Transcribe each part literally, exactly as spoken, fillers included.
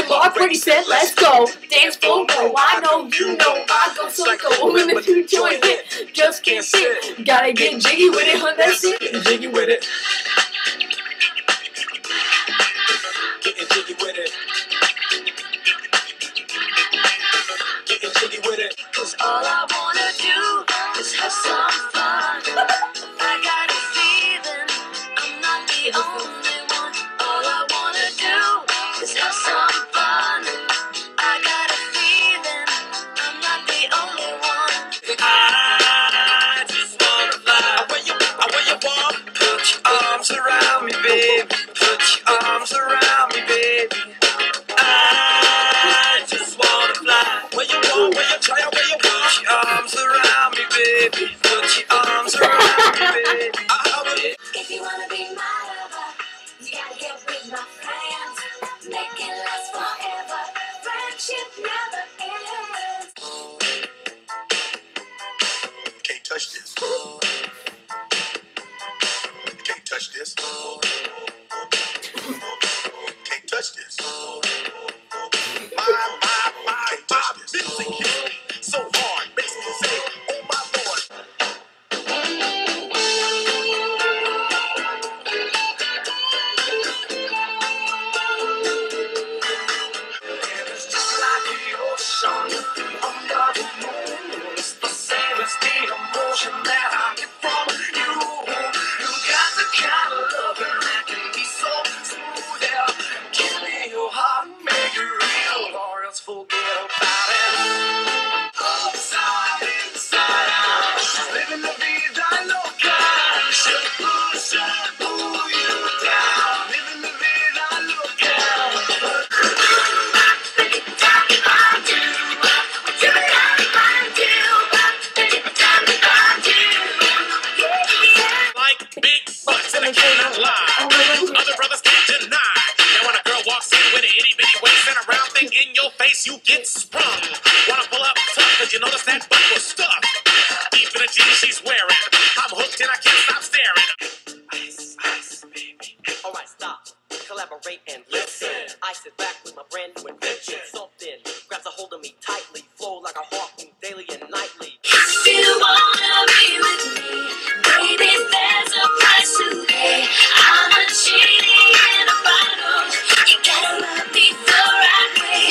walk when he said, let's go. Dance floor, go. I know, you know, I go psycho. Woman with two joint hit, just can't sit. Gotta get jiggy with it, huh? That's it. Getting jiggy with it. Getting jiggy with it. Getting jiggy with it. Cause all I wanna do is have some fun. I got a feeling I'm not the only one. All I wanna do is have some fun. I got a feeling I'm not the only one. I just wanna fly. Where you, where you want? Put your arms around me, baby. Put your arms around me, baby. I just wanna fly. Where you want? Where you try? Where you want? Put your arms around me, baby. Put your arms around me, baby. If you wanna be my lover, you gotta get with my friends. Make it last forever. Friendship never ends. Can't touch this. You can't touch this. Can't touch this. My, my, my, can't touch this. Music hits me so hard, makes me say, oh my Lord. And it's just like the ocean under the moon. It's the same as the emotion that I get from you. You got the kind of loving that can be so smooth. Yeah, give me your heart and make it real, or else forget about it. Upside, inside out, living the vida loca. Should push and pull you down, living the vida loca. Like big butts and I cannot lie. Other brothers can't deny. Now when a girl walks in with an itty bitty waist and a round thing in your face, you get sprung. Wanna pull up tough cause you notice that butt was stuffed deep in the jeans she's wearing. I'm hooked and I can't stop staring. Ice, ice, baby. Alright, stop, collaborate and listen. I sit back with my brand new invention. Something grabs a hold of me tightly, flow like a harpoon daily and nightly. If you wanna be with me, baby, there's a price to pay. I'm a genie in a bottle. You gotta love me the right way.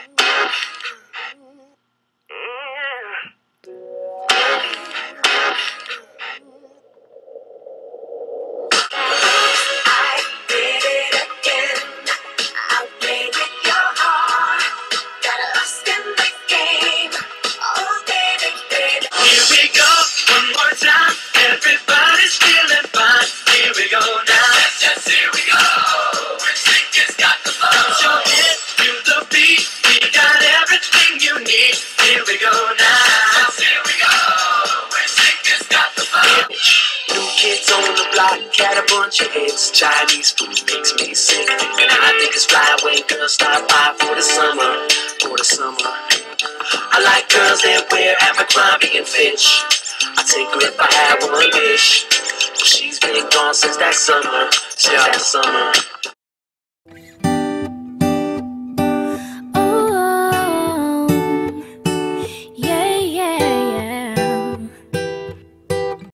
I did it again. I played with your heart. Got lost in the game. Oh, baby, baby. Here we go, one more time. Everybody's feeling fine. Here we go now. Yes, yes, here we go. We're has got the flow. Put your head to the beat. We got everything you need. Here we go now. Yes, here we go. We're has got the flow. New kids on the block had a bunch of hits. Chinese food makes me sick, and I think it's fly when girls stop by for the summer, for the summer. I like girls that wear Abercrombie and Fitch. I take her if I had one wish. But she's been gone since that summer, since that summer.